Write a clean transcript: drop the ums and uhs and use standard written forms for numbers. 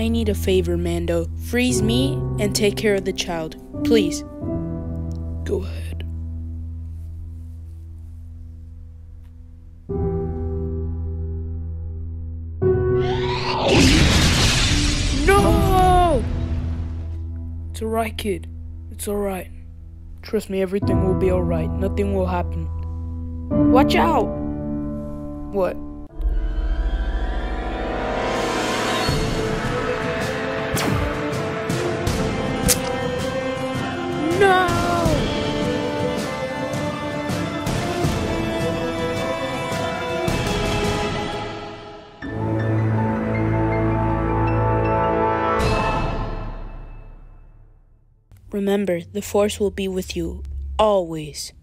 I need a favor, Mando. Freeze me and take care of the child. Please. Go ahead. No! It's alright, kid. It's alright. Trust me, everything will be alright. Nothing will happen. Watch out! What? No! Remember, the Force will be with you, always.